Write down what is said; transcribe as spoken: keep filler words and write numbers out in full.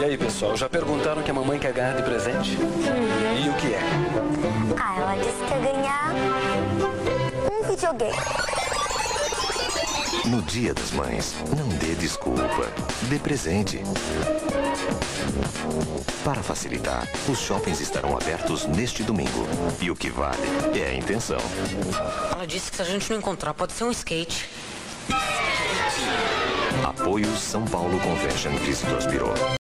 E aí, pessoal, já perguntaram o que a mamãe quer ganhar de presente? Uhum. E o que é? Ah, ela disse que quer ganhar um videogame. No Dia das Mães, não dê desculpa, dê presente. Para facilitar, os shoppings estarão abertos neste domingo. E o que vale é a intenção. Ela disse que se a gente não encontrar, pode ser um skate. Apoio São Paulo Convention Visitors Bureau.